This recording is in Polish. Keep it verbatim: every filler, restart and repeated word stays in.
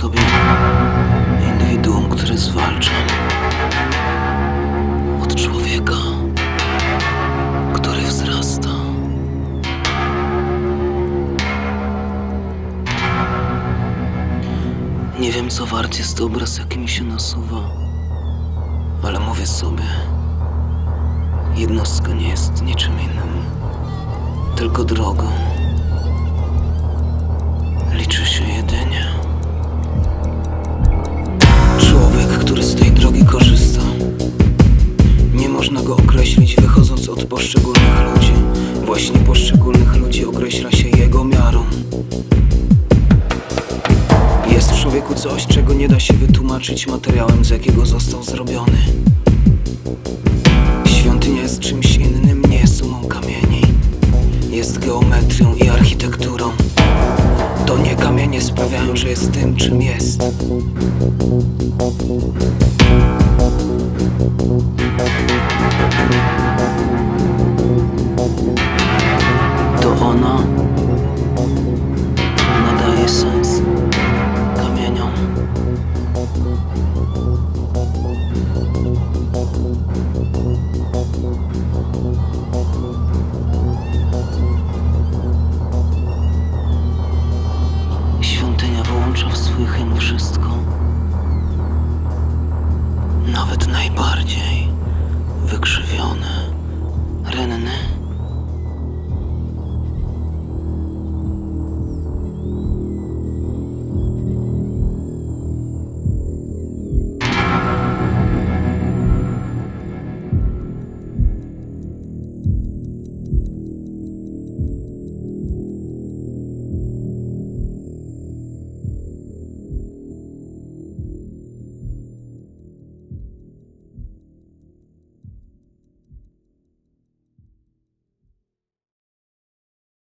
sobie indywiduum, które zwalcza od człowieka, który wzrasta. Nie wiem, co wart jest obraz, jaki mi się nasuwa, ale mówię sobie, jednostka nie jest niczym innym, tylko drogą. Liczy się jedynie człowiek, który z tej drogi korzysta. Nie można go określić, wychodząc od poszczególnych ludzi. Właśnie poszczególnych ludzi określa się jego miarą. Jest w człowieku coś, czego nie da się wytłumaczyć materiałem, z jakiego został zrobiony. Świątynia jest czymś innym, nie sumą kamieni. Jest geometrią i architekturą. To nie kamienie sprawiają, że jest tym, czym jest.